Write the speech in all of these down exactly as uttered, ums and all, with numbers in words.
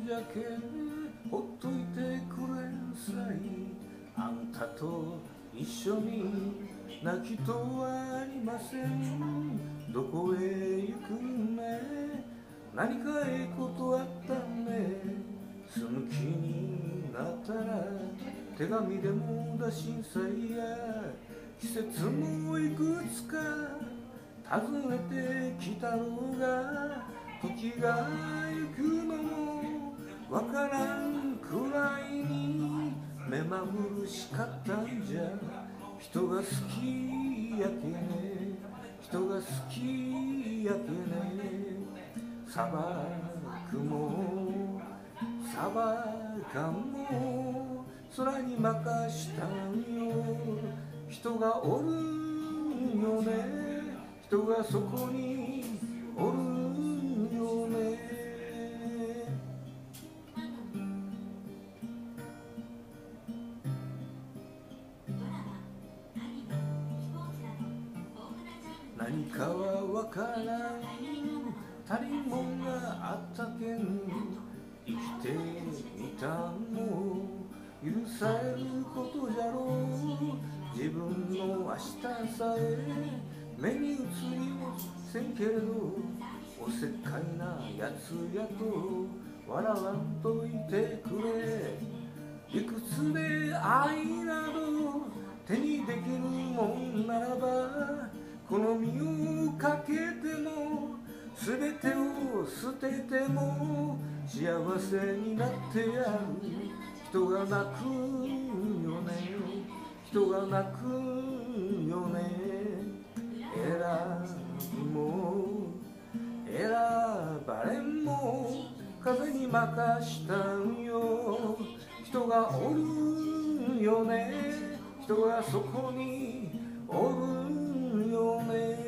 じゃけほっといてくれんさい。あんたと一緒に泣きとはありません。どこへ行くね、何かええことあったね。住む気になったら手紙でも出しんさいや。季節もいくつか訪ねてきたろうが、時が行くのもわからんくらいに目まぐるしかったんじゃ。人が好きやけね、人が好きやけね。砂漠も砂漠も空に任したんよ。人がおるんよね、人がそこにおるんよね。何かはわからん足りんもんがあったけん、生きていたんも許されることじゃろう。自分の明日さえ目に映りもせんけれど、おせっかいなやつやと笑わんといてくれ。理屈で愛など手にできるもんならば、この身をかけても全てを捨てても幸せになってやる。人が泣くよね、人が泣くよね。選ぶも選ばれんも風に任したんよ。人がおるんよね、人がそこにおるんよね。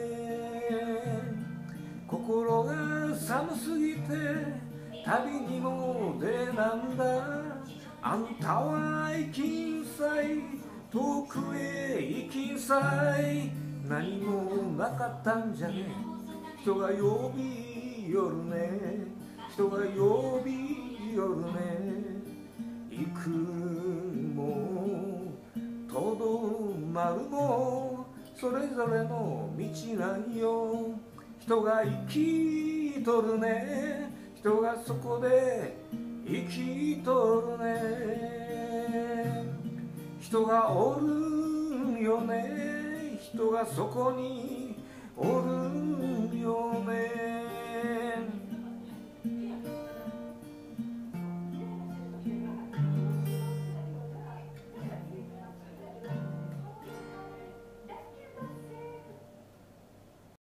心が寒すぎて旅にも出なんだ。あんたは行きんさい、遠くへ行きんさい。何もなかったんじゃね、人が呼びよるね、人が呼びよるね。行くもとどまるもそれぞれの道なんよ。人が生きとるね、人がそこで生きとるね。人がおるんよね、人がそこにおる